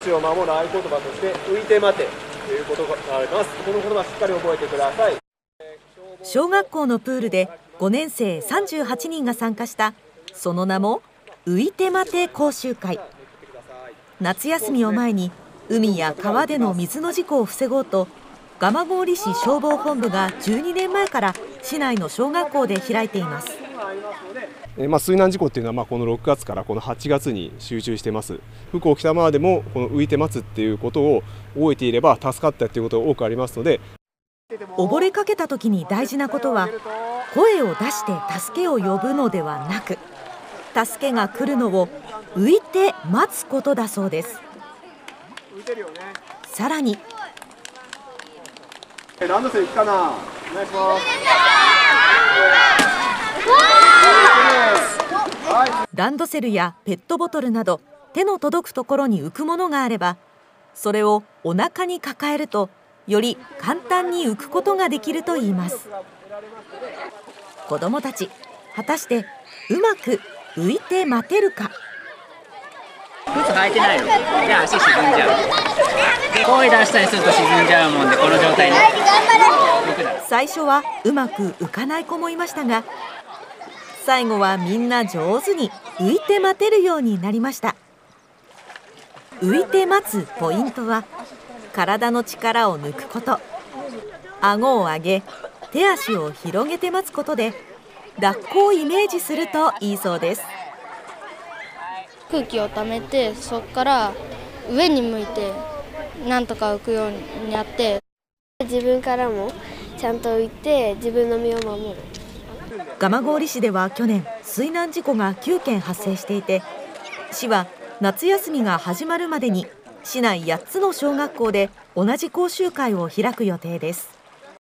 命を守る合言葉として浮いて待てということがあります。この言葉しっかり覚えてください。 小学校のプールで5年生38人が参加したその名も浮いて待て講習会。夏休みを前に海や川での水の事故を防ごうと蒲郡市消防本部が12年前から市内の小学校で開いています。 水難事故っていうのはこの6月からこの8月に集中しています。福岡北までもこの浮いて待つっていうことを覚えていれば助かったっていうことが多くありますので、 溺れかけた時に大事なことは声を出して助けを呼ぶのではなく、助けが来るのを浮いて待つことだそうです。さらにランドセル行くかな、お願いします。 ランドセルやペットボトルなど手の届くところに浮くものがあれば、それをお腹に抱えるとより簡単に浮くことができるといいます。子どもたち、果たしてうまく浮いて待てるか。 靴履いてないので足沈んじゃう。声出したりすると沈んじゃうもんで、この状態で最初はうまく浮かない子もいましたが、最後はみんな上手に浮いて待てるようになりました。浮いて待つポイントは体の力を抜くこと、顎を上げ手足を広げて待つことでラッコをイメージするといいそうです。 空気をためて、そこから上に向いてなんとか浮くようにやって、 自分からもちゃんと浮いて自分の身を守る。 蒲郡市では去年水難事故が9件発生していて、市は夏休みが始まるまでに市内8つの小学校で同じ講習会を開く予定です。